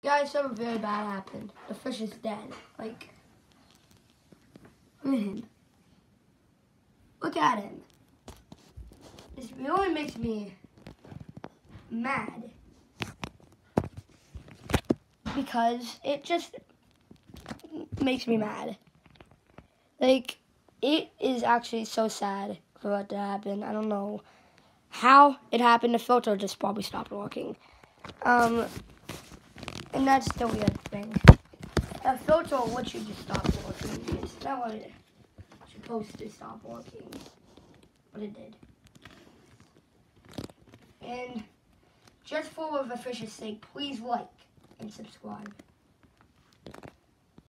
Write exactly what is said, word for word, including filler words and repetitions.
Guys, something very bad happened. The fish is dead. Like, look at him. Look at him. This really makes me mad. Because it just makes me mad. Like, it is actually so sad for what to happen. I don't know how it happened. The filter just probably stopped working. Um, and that's the weird thing. The filter lets you just stop working. It's not what it's supposed to stop working. But it did. And just for the fish's sake, please like and subscribe.